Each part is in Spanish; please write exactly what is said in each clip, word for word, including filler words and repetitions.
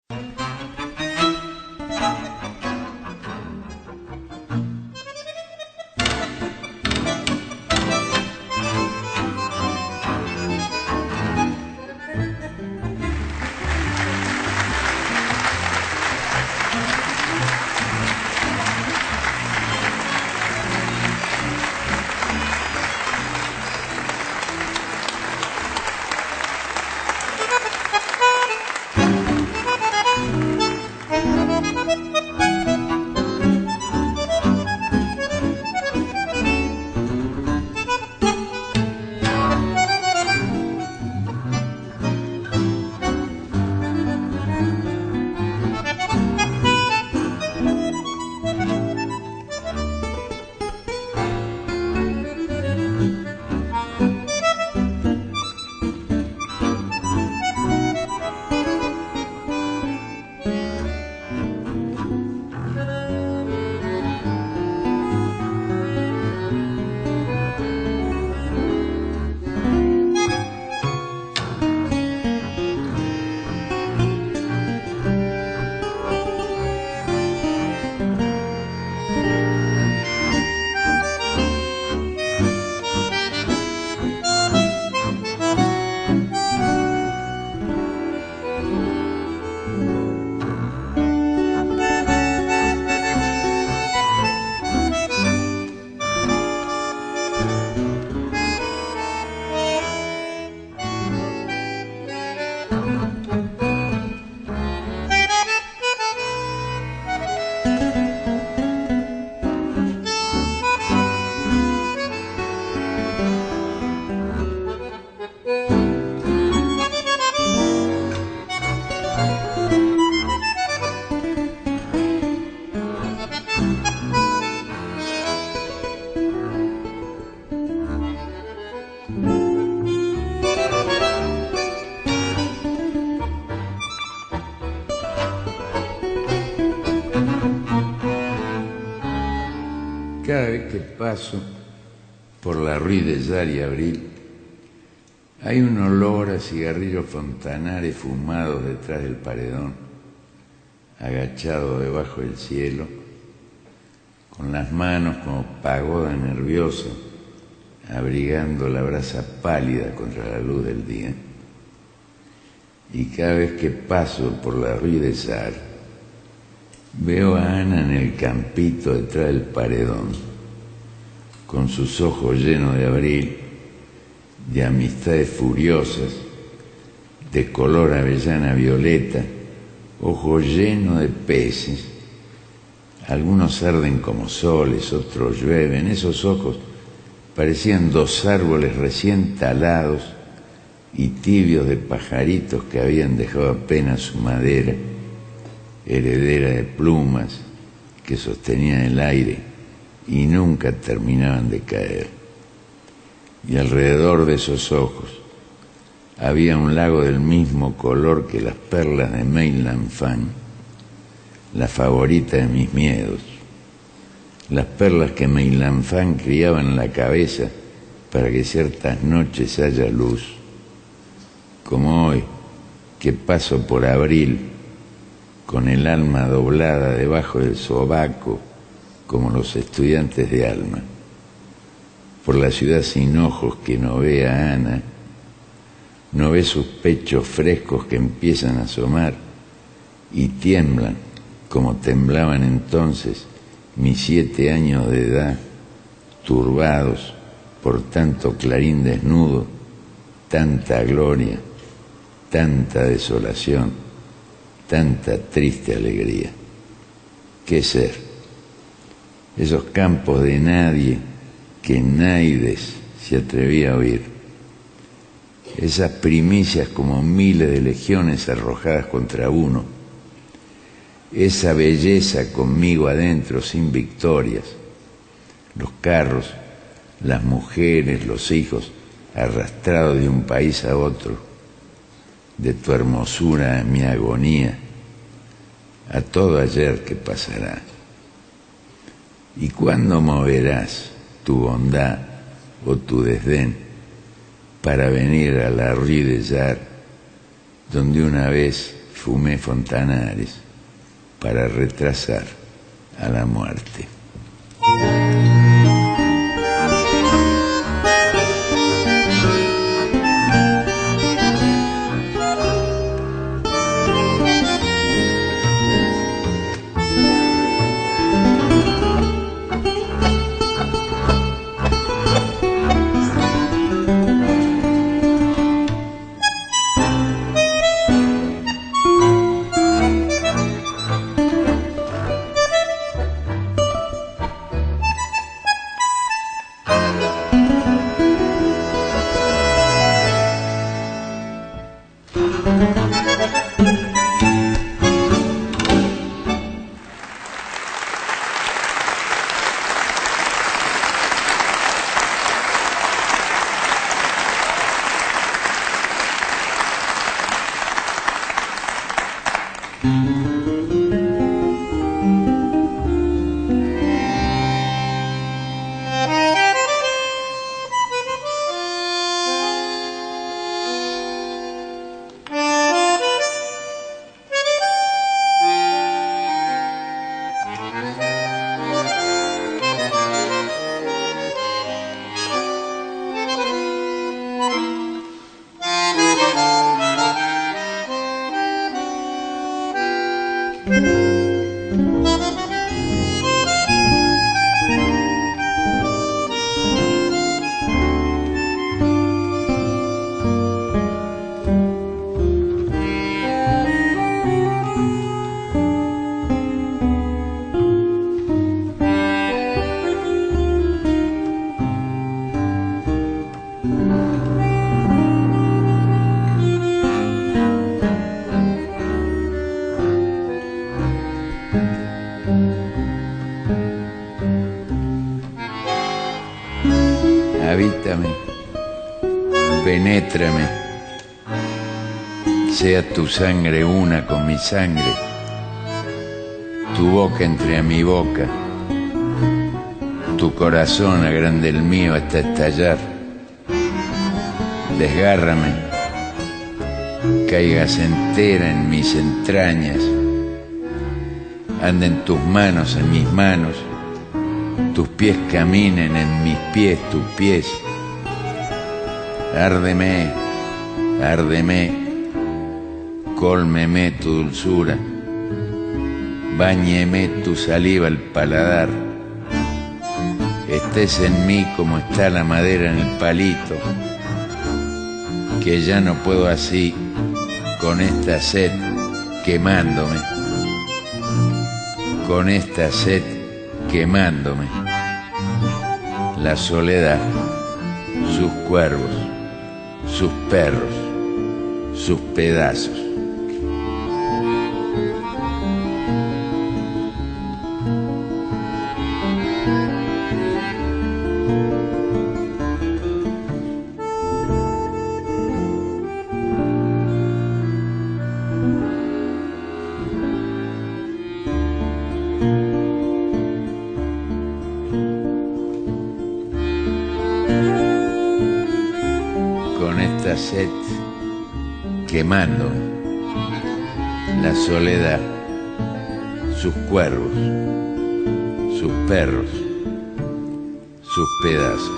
Cada vez que paso por la Rue des Arts y Abril, hay un olor a cigarrillos Fontanares fumados detrás del paredón, agachado debajo del cielo, con las manos como pagoda nerviosa, abrigando la brasa pálida contra la luz del día. Y cada vez que paso por la Rue des Arts, veo a Ana en el campito detrás del paredón, con sus ojos llenos de abril, de amistades furiosas, de color avellana violeta, ojos llenos de peces. Algunos arden como soles, otros llueven. Esos ojos parecían dos árboles recién talados y tibios de pajaritos que habían dejado apenas su madera, heredera de plumas que sostenían el aire y nunca terminaban de caer. Y alrededor de esos ojos había un lago del mismo color que las perlas de Mai Lan Fang, la favorita de mis miedos, las perlas que Mai Lan Fang criaba en la cabeza para que ciertas noches haya luz, como hoy que paso por Abril con el alma doblada debajo del sobaco, como los estudiantes de alma, por la ciudad sin ojos que no ve a Ana, no ve sus pechos frescos que empiezan a asomar y tiemblan como temblaban entonces mis siete años de edad, turbados por tanto clarín desnudo, tanta gloria, tanta desolación, tanta triste alegría. ¿Qué ser? Esos campos de nadie que Naides se atrevía a oír, esas primicias como miles de legiones arrojadas contra uno, esa belleza conmigo adentro sin victorias, los carros, las mujeres, los hijos arrastrados de un país a otro, de tu hermosura a mi agonía, a todo ayer que pasará. ¿Y cuándo moverás tu bondad o tu desdén para venir a la Rue des Arts, donde una vez fumé Fontanares para retrasar a la muerte. Habítame, penétrame, sea tu sangre una con mi sangre, tu boca entre a mi boca, tu corazón agrande el mío hasta estallar. Desgárrame, caigas entera en mis entrañas, anden tus manos en mis manos, tus pies caminen en mis pies, tus pies. Árdeme, árdeme, cólmeme tu dulzura, báñeme tu saliva el paladar. Estés en mí como está la madera en el palito, que ya no puedo así con esta sed quemándome, con esta sed quemándome. La soledad, sus cuervos, sus perros, sus pedazos. Sed quemando la soledad, sus cuervos, sus perros, sus pedazos.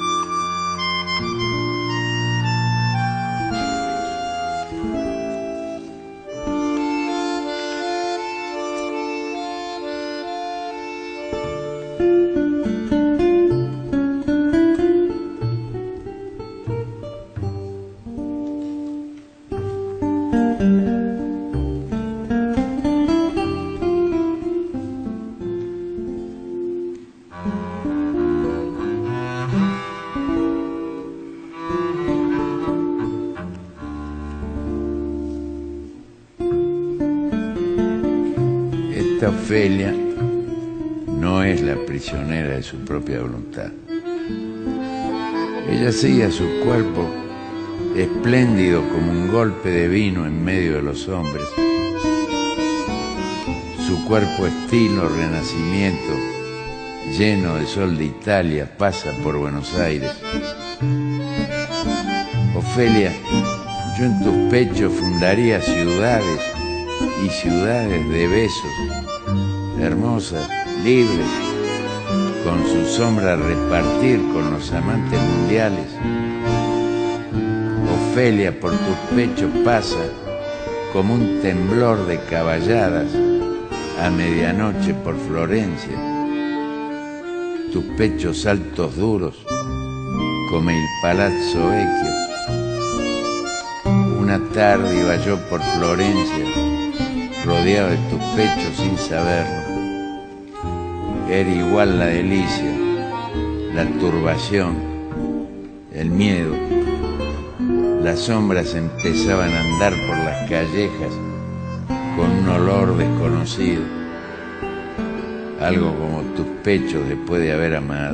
Esta Ofelia no es la prisionera de su propia voluntad. Ella sigue a su cuerpo espléndido como un golpe de vino en medio de los hombres. Su cuerpo estilo Renacimiento, lleno de sol de Italia, pasa por Buenos Aires. Ofelia, yo en tus pechos fundaría ciudades y ciudades de besos, hermosas, libres, con su sombra a repartir con los amantes mundiales. Ofelia, por tus pechos pasa como un temblor de caballadas a medianoche por Florencia. Tus pechos altos duros como el Palazzo Vecchio. Una tarde iba yo por Florencia, rodeado de tus pechos sin saberlo. Era igual la delicia, la turbación, el miedo. Las sombras empezaban a andar por las callejas con un olor desconocido, algo como tus pechos después de haber amado.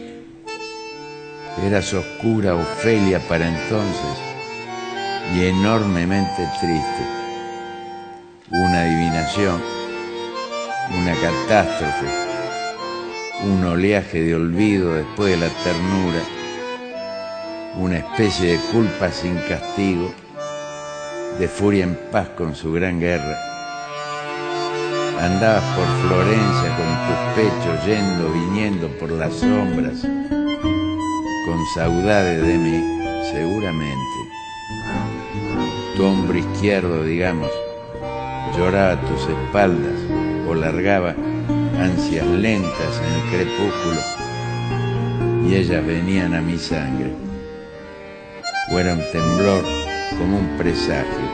Eras oscura, Ofelia, para entonces, y enormemente triste. Una adivinación, una catástrofe, un oleaje de olvido después de la ternura, una especie de culpa sin castigo, de furia en paz con su gran guerra. Andabas por Florencia con tus pechos yendo, viniendo por las sombras, con saudades de mí, seguramente. Tu hombro izquierdo, digamos, lloraba a tus espaldas o largaba ansias lentas en el crepúsculo, y ellas venían a mi sangre. O era un temblor como un presagio.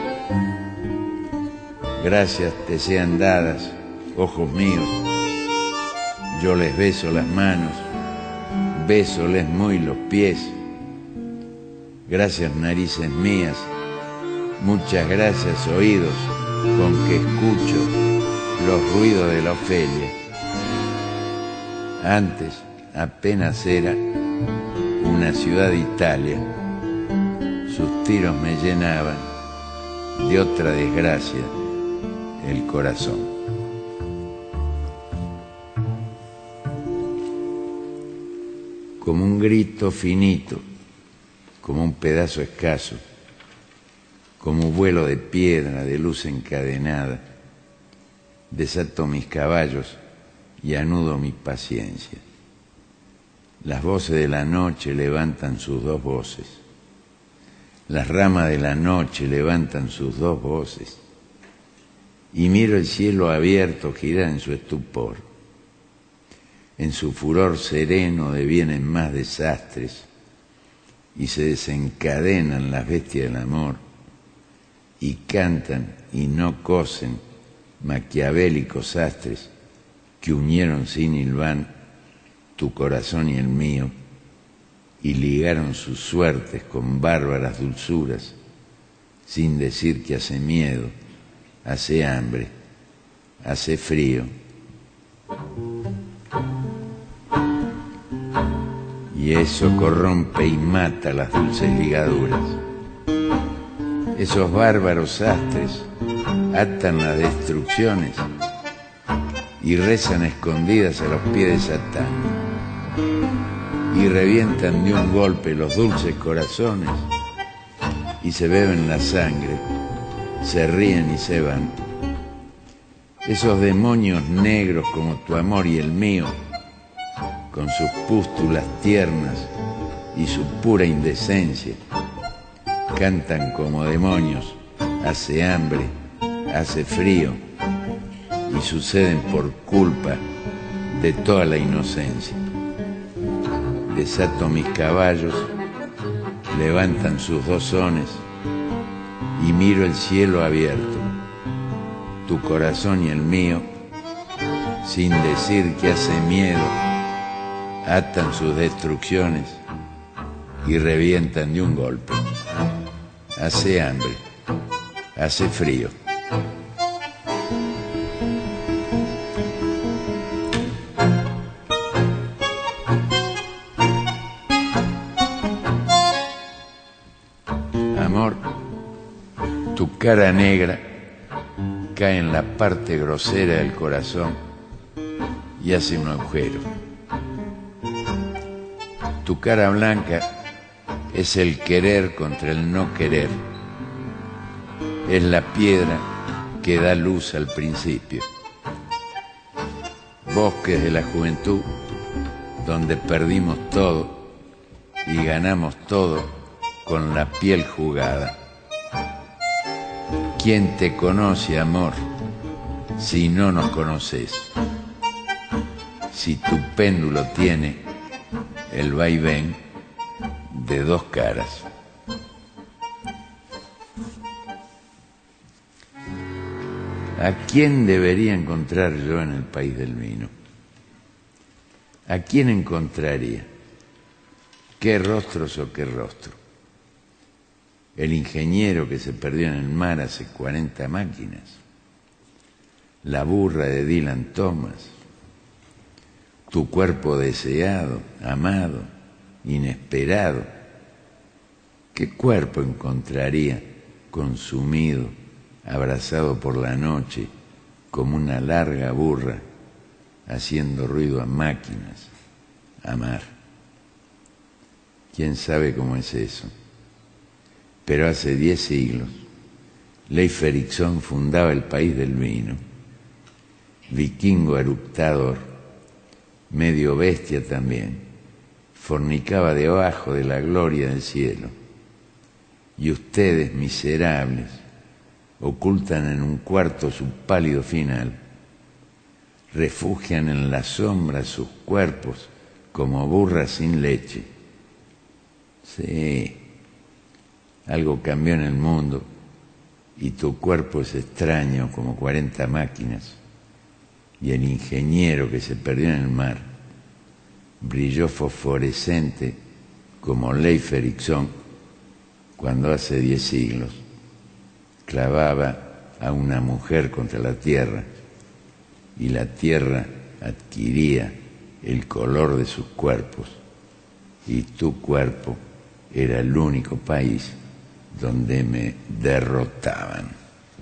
Gracias te sean dadas, ojos míos. Yo les beso las manos, bésoles muy los pies. Gracias, narices mías. Muchas gracias, oídos, con que escucho los ruidos de la Ofelia. Antes apenas era una ciudad de Italia. Sus tiros me llenaban de otra desgracia el corazón. Como un grito finito, como un pedazo escaso, como un vuelo de piedra, de luz encadenada, desato mis caballos y anudo mi paciencia. Las voces de la noche levantan sus dos voces. Las ramas de la noche levantan sus dos voces. Y miro el cielo abierto girar en su estupor. En su furor sereno devienen más desastres y se desencadenan las bestias del amor y cantan y no cosen maquiavélicos astres que unieron sin hilván tu corazón y el mío y ligaron sus suertes con bárbaras dulzuras sin decir que hace miedo, hace hambre, hace frío. Y eso corrompe y mata las dulces ligaduras. Esos bárbaros astres atan las destrucciones y rezan escondidas a los pies de Satán. Y revientan de un golpe los dulces corazones y se beben la sangre, se ríen y se van. Esos demonios negros como tu amor y el mío, con sus pústulas tiernas y su pura indecencia, cantan como demonios, hace hambre, hace frío, y suceden por culpa de toda la inocencia. Desato mis caballos, levantan sus dos sones, y miro el cielo abierto, tu corazón y el mío, sin decir que hace miedo, atan sus destrucciones y revientan de un golpe. Hace hambre, hace frío. Amor, tu cara negra cae en la parte grosera del corazón y hace un agujero. Tu cara blanca es el querer contra el no querer. Es la piedra que da luz al principio. Bosques de la juventud, donde perdimos todo y ganamos todo con la piel jugada. ¿Quién te conoce, amor, si no nos conoces? Si tu péndulo tiene el vaivén de dos caras. ¿A quién debería encontrar yo en el país del vino? ¿A quién encontraría? ¿Qué rostros o qué rostro? El ingeniero que se perdió en el mar hace cuarenta máquinas, la burra de Dylan Thomas, tu cuerpo deseado, amado, inesperado. ¿Qué cuerpo encontraría consumido, abrazado por la noche, como una larga burra, haciendo ruido a máquinas, a mar? ¿Quién sabe cómo es eso? Pero hace diez siglos, Leif Erikson fundaba el país del vino, vikingo eructador, medio bestia también, fornicaba debajo de la gloria del cielo. Y ustedes, miserables, ocultan en un cuarto su pálido final, refugian en la sombra sus cuerpos como burras sin leche. Sí, algo cambió en el mundo y tu cuerpo es extraño como cuarenta máquinas, y el ingeniero que se perdió en el mar brilló fosforescente como Leif Erikson cuando hace diez siglos clavaba a una mujer contra la tierra y la tierra adquiría el color de sus cuerpos y tu cuerpo era el único país donde me derrotaban.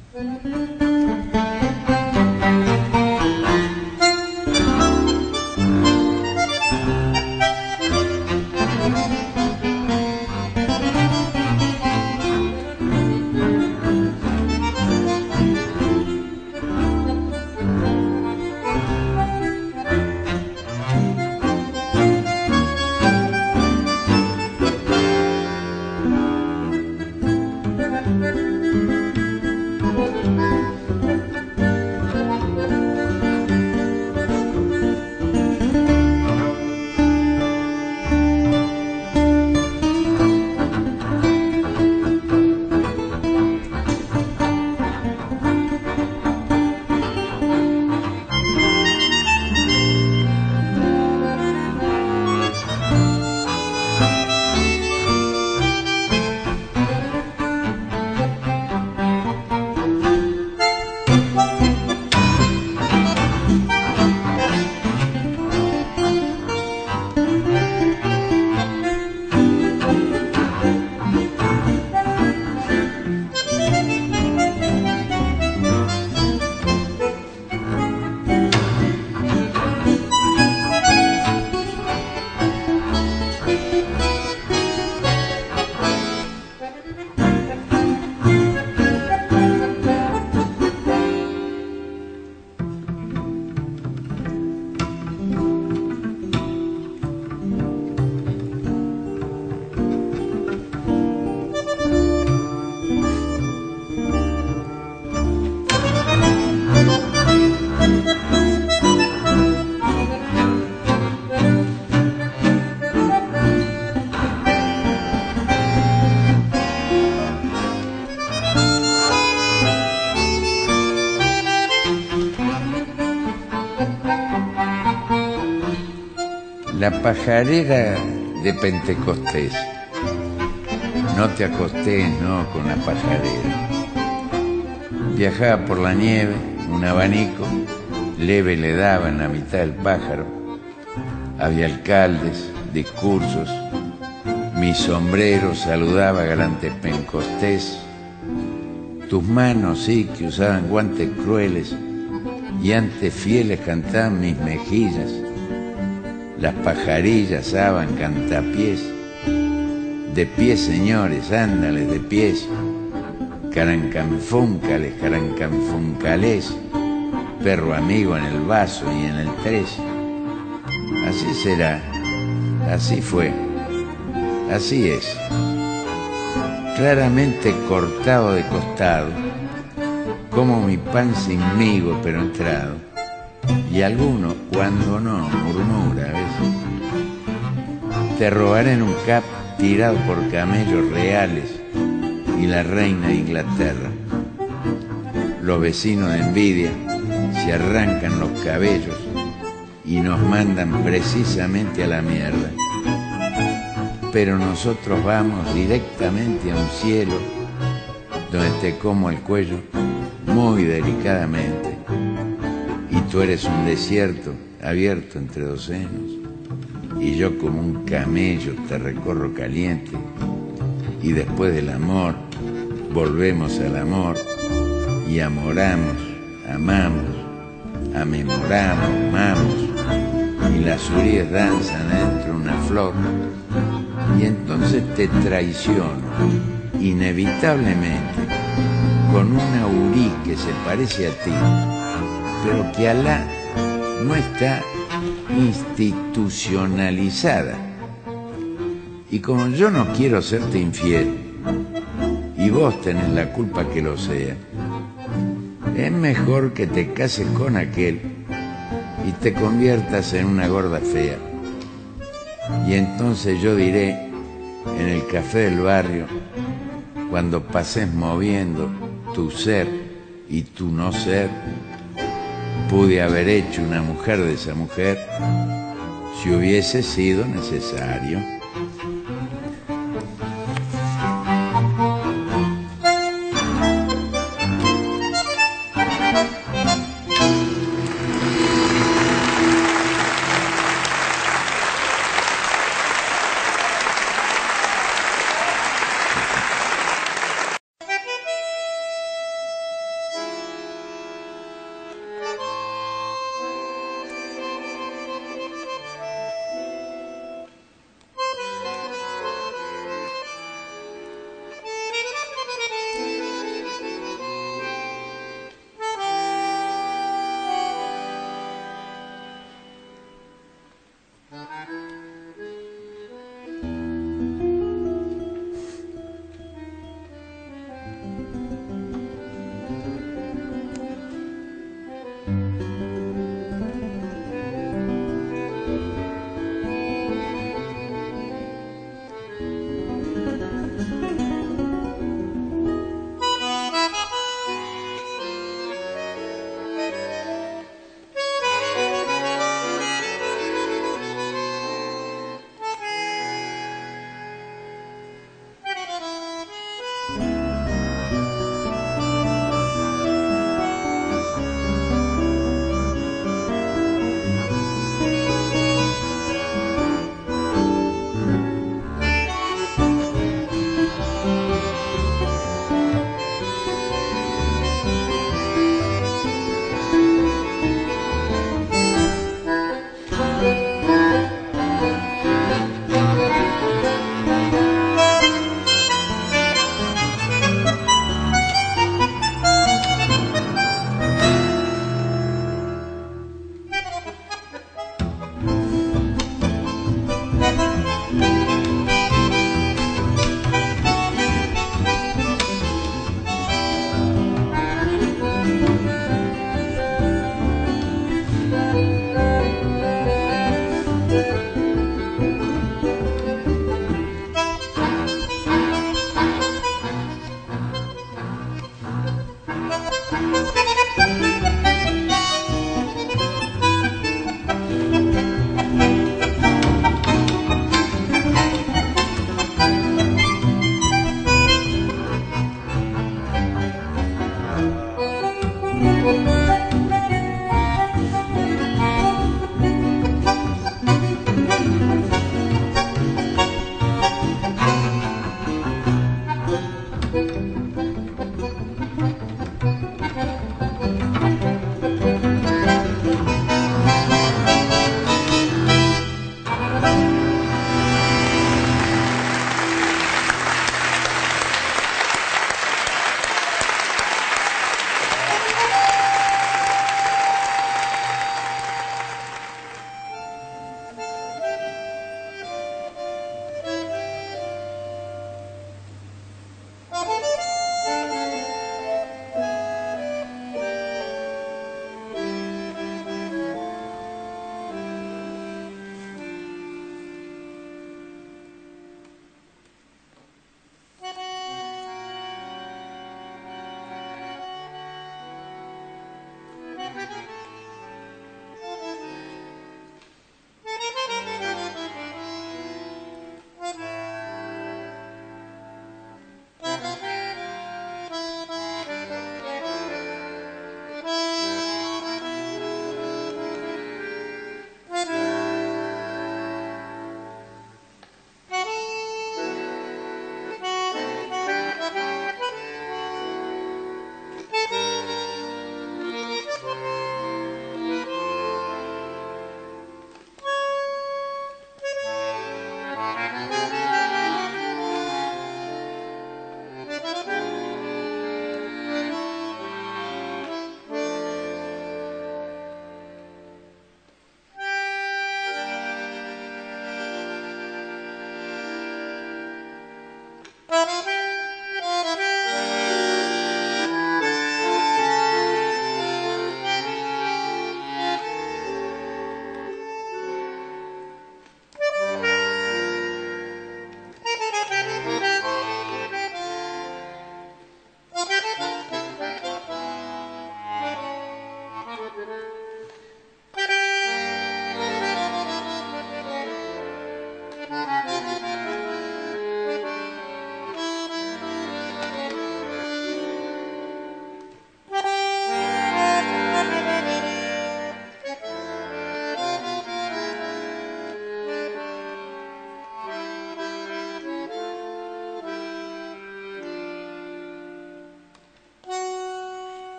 La pajarera de Pentecostés. No te acostés, no, con la pajarera. Viajaba por la nieve, un abanico leve le daba en la mitad del pájaro. Había alcaldes, discursos, mi sombrero saludaba galante Pentecostés. Tus manos sí que usaban guantes crueles y antes fieles cantaban mis mejillas. Las pajarillas asaban cantapiés. De pies, señores, ándales de pies. carancanfúncales, carancanfuncales, perro amigo en el vaso y en el tres. Así será, así fue, así es. Claramente cortado de costado, como mi pan sin migo pero entrado, y alguno, cuando no, murmura a veces. Te robaré en un cap tirado por camellos reales y la reina de Inglaterra. Los vecinos de envidia se arrancan los cabellos y nos mandan precisamente a la mierda. Pero nosotros vamos directamente a un cielo donde te como el cuello muy delicadamente y tú eres un desierto abierto entre dos senos y yo como un camello te recorro caliente y después del amor volvemos al amor y amoramos, amamos, amemoramos, amamos y las uríes danzan dentro de una flor y entonces te traiciono inevitablemente con una urí que se parece a ti pero que Alá no está institucionalizada. Y como yo no quiero serte infiel, y vos tenés la culpa que lo sea, es mejor que te cases con aquel y te conviertas en una gorda fea. Y entonces yo diré en el café del barrio, cuando pases moviendo tu ser y tu no ser, pude haber hecho una mujer de esa mujer si hubiese sido necesario.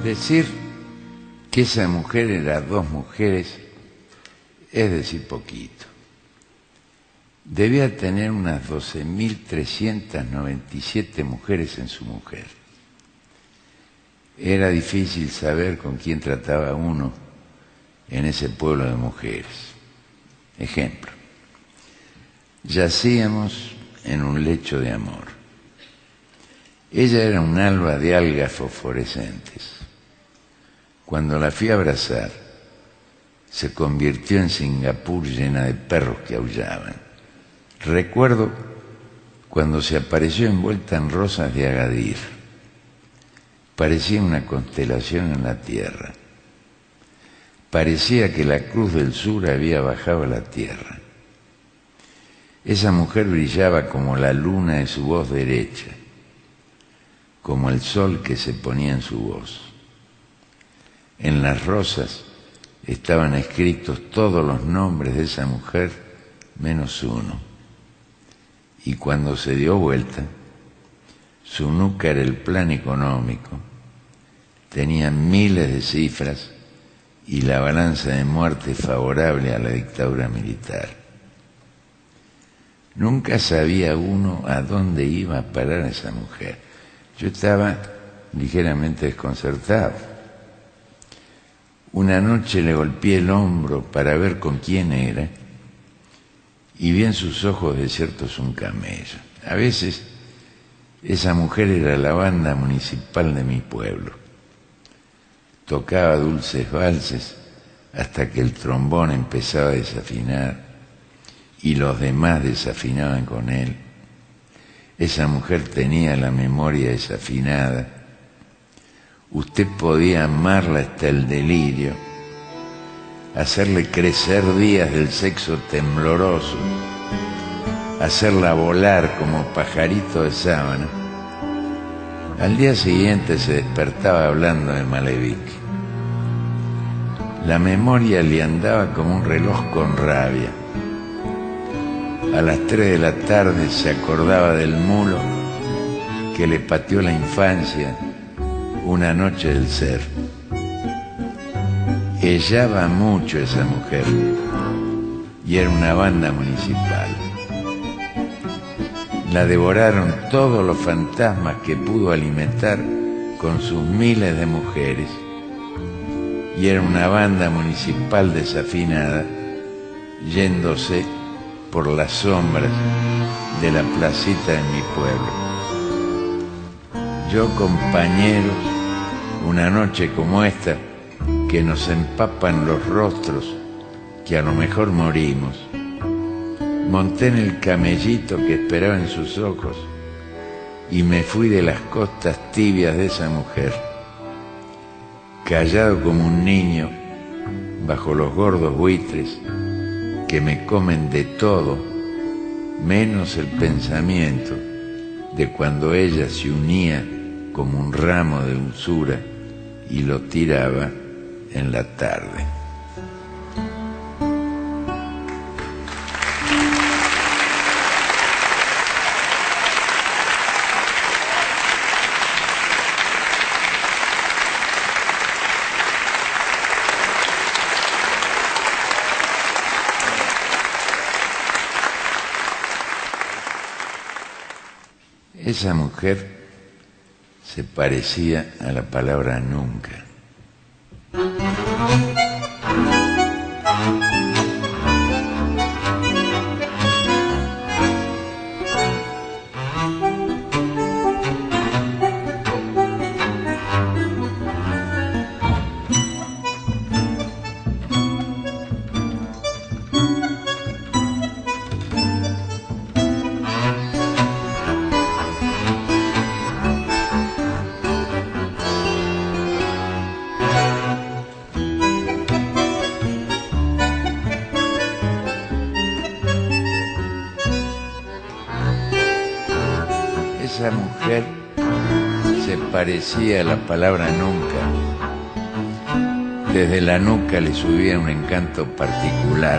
Decir que esa mujer era dos mujeres es decir poquito. Debía tener unas doce mil trescientas noventa y siete mujeres en su mujer. Era difícil saber con quién trataba uno en ese pueblo de mujeres. Ejemplo, yacíamos en un lecho de amor. Ella era un alba de algas fosforescentes. Cuando la fui a abrazar, se convirtió en Singapur llena de perros que aullaban. Recuerdo cuando se apareció envuelta en rosas de Agadir. Parecía una constelación en la tierra. Parecía que la cruz del sur había bajado a la tierra. Esa mujer brillaba como la luna de su voz derecha, como el sol que se ponía en su voz. En las rosas estaban escritos todos los nombres de esa mujer, menos uno. Y cuando se dio vuelta, su nuca era el plan económico, tenía miles de cifras y la balanza de muerte favorable a la dictadura militar. Nunca sabía uno a dónde iba a parar esa mujer. Yo estaba ligeramente desconcertado. Una noche le golpeé el hombro para ver con quién era y vi en sus ojos desiertos un camello. A veces esa mujer era la banda municipal de mi pueblo. Tocaba dulces valses hasta que el trombón empezaba a desafinar y los demás desafinaban con él. Esa mujer tenía la memoria desafinada. Usted podía amarla hasta el delirio, hacerle crecer días del sexo tembloroso, hacerla volar como pajarito de sábana. Al día siguiente se despertaba hablando de Malevich. La memoria le andaba como un reloj con rabia. A las tres de la tarde se acordaba del mulo que le pateó la infancia una noche del ser. Ellaba mucho esa mujer y era una banda municipal. La devoraron todos los fantasmas que pudo alimentar con sus miles de mujeres y era una banda municipal desafinada yéndose por las sombras de la placita de mi pueblo. Yo, compañeros, una noche como esta, que nos empapan los rostros, que a lo mejor morimos, monté en el camellito que esperaba en sus ojos y me fui de las costas tibias de esa mujer, callado como un niño bajo los gordos buitres que me comen de todo, menos el pensamiento de cuando ella se unía como un ramo de dulzura y lo tiraba en la tarde. Esa mujer se parecía a la palabra nunca. Esa mujer se parecía a la palabra nunca. Desde la nuca le subía un encanto particular,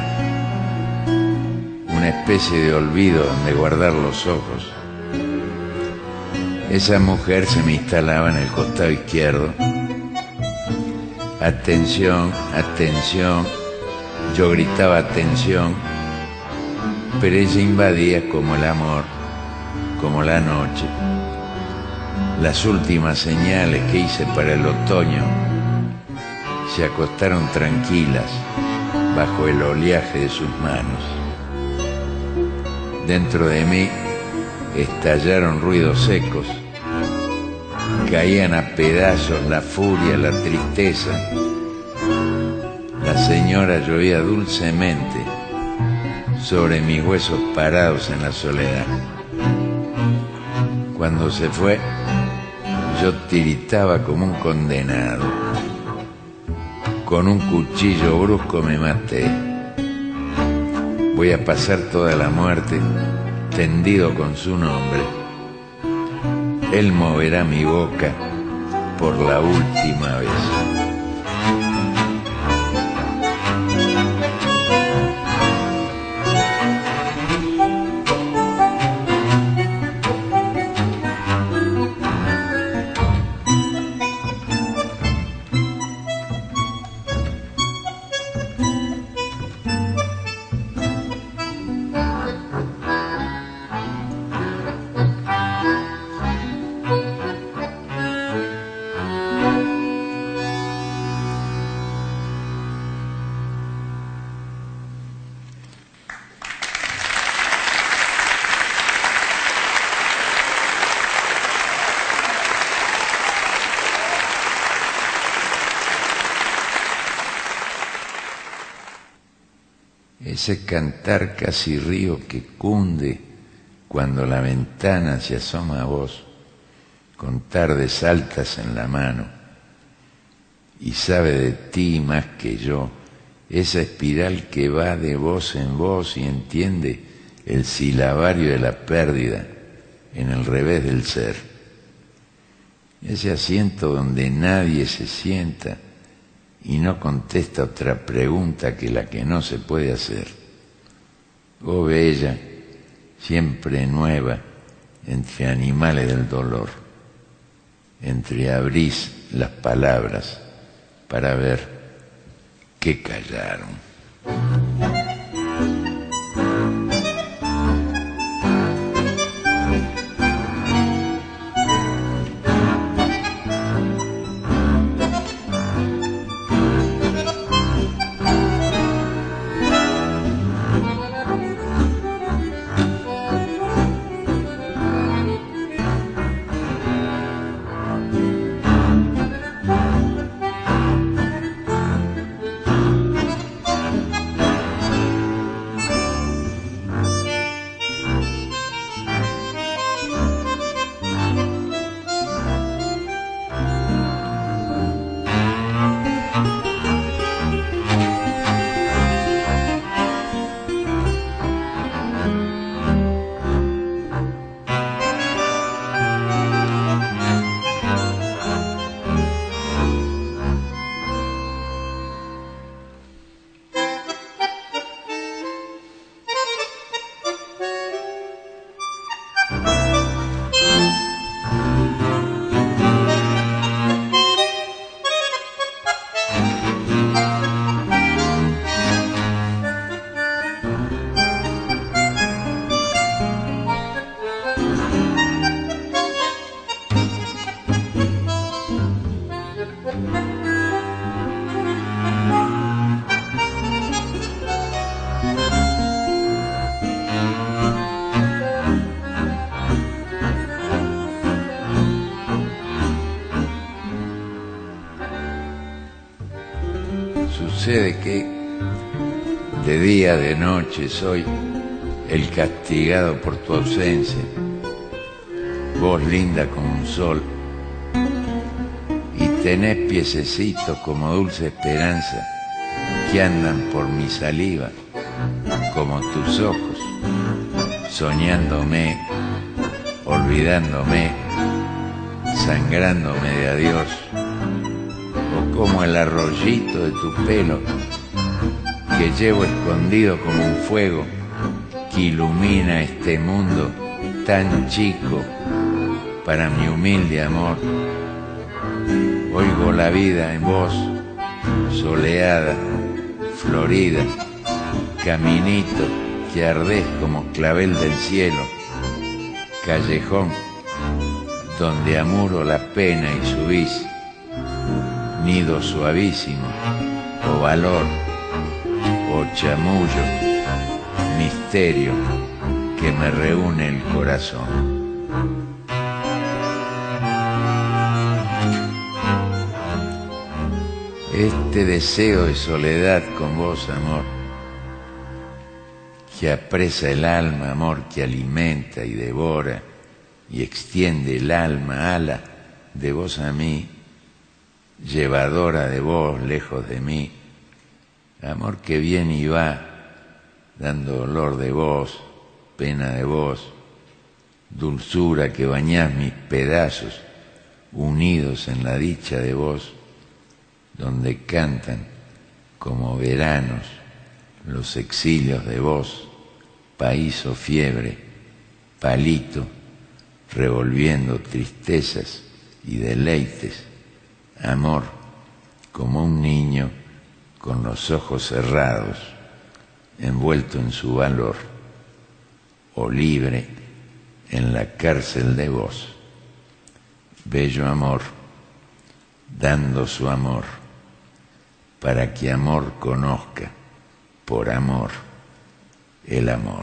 una especie de olvido donde guardar los ojos. Esa mujer se me instalaba en el costado izquierdo Atención, atención, yo gritaba atención, pero ella invadía como el amor, como la noche. Las últimas señales que hice para el otoño se acostaron tranquilas bajo el oleaje de sus manos. Dentro de mí estallaron ruidos secos, caían a pedazos la furia, la tristeza. La señora llovía dulcemente sobre mis huesos parados en la soledad. Cuando se fue, yo tiritaba como un condenado. Con un cuchillo brusco me maté. Voy a pasar toda la muerte tendido con su nombre. Él moverá mi boca por la última vez. Ese cantar casi río que cunde cuando la ventana se asoma a vos, con tardes altas en la mano, y sabe de ti más que yo, esa espiral que va de voz en voz y entiende el silabario de la pérdida en el revés del ser. Ese asiento donde nadie se sienta y no contesta otra pregunta que la que no se puede hacer. Oh bella, siempre nueva, entre animales del dolor, entreabrís las palabras para ver qué callaron. Sucede que de día, de noche soy el castigado por tu ausencia, vos linda como un sol, y tenés piececitos como dulce esperanza que andan por mi saliva, como tus ojos, soñándome, olvidándome, sangrándome de adiós, o como el arroyito de tu pelo que llevo escondido como un fuego que ilumina este mundo tan chico para mi humilde amor. Oigo la vida en vos soleada, florida, caminito que ardés como clavel del cielo, callejón donde amuro la pena y subís, nido suavísimo, o valor, o chamullo, misterio que me reúne el corazón. Este deseo de soledad con vos, amor, que apresa el alma, amor que alimenta y devora y extiende el alma, ala de vos a mí, llevadora de vos lejos de mí, amor que viene y va, dando dolor de vos, pena de vos, dulzura que bañás mis pedazos, unidos en la dicha de vos, donde cantan como veranos los exilios de vos, país o fiebre, palito, revolviendo tristezas y deleites, amor como un niño con los ojos cerrados, envuelto en su valor, o libre en la cárcel de vos, bello amor, dando su amor, para que amor conozca, por amor, el amor.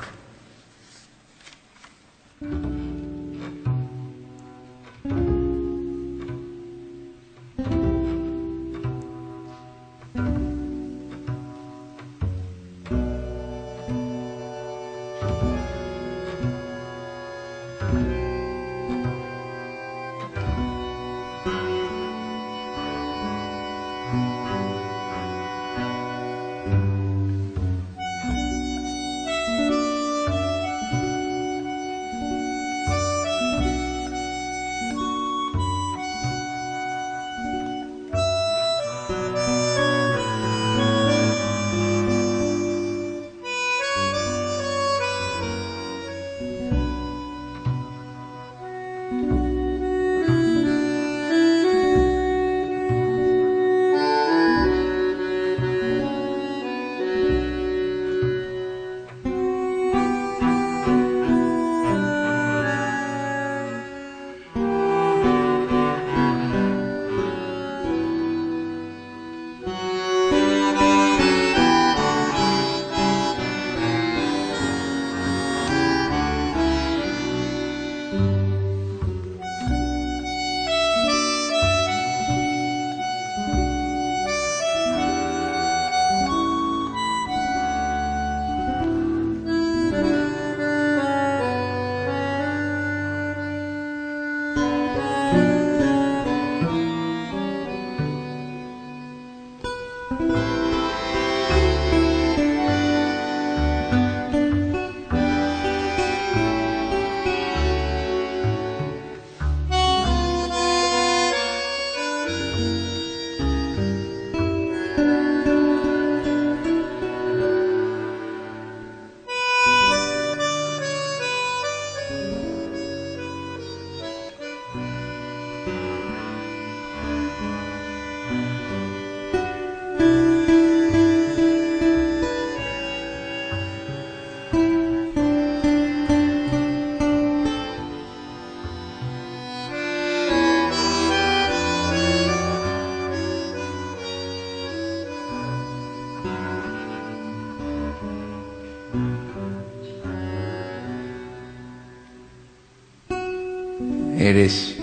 Eres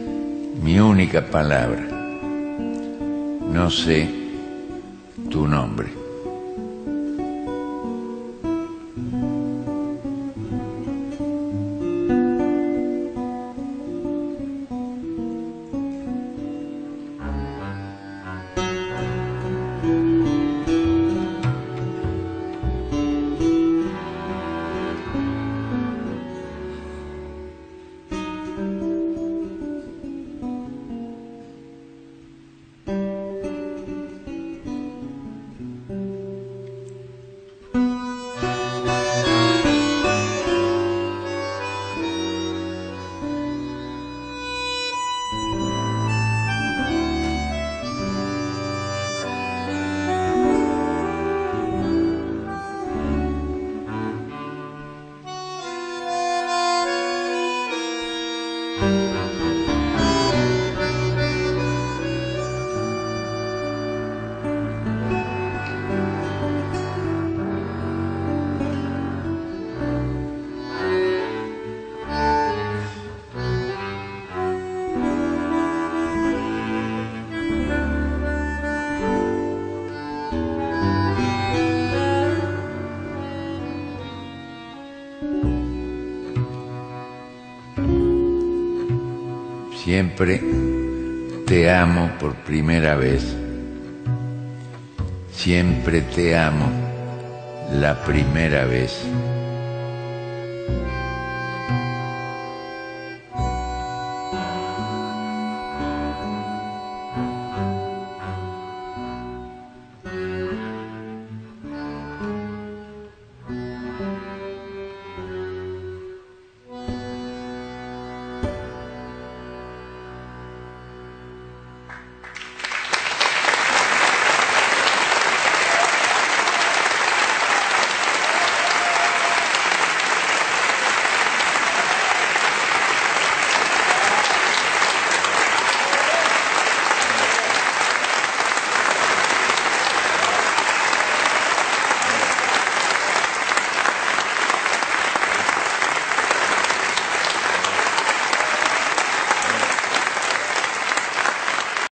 mi única palabra, no sé tu nombre. Siempre te amo por primera vez. Siempre te amo la primera vez.